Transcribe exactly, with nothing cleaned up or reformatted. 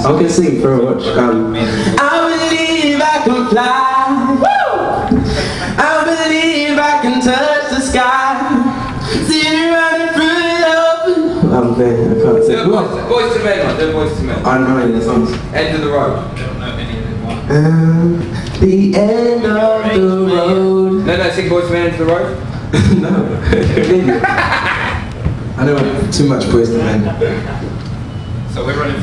I can sing for a watch. Um, I believe I can fly. Woo! I believe I can touch the sky. See you running through the open. I'm there, I can't sing. Do a voice to men, man. Do a voice to men. I know any of the songs. End of the road. I don't know any of it. Um, the end of the road. No, no, sing voice to men, End of the road. No. I don't want too much voice to men. So we're running.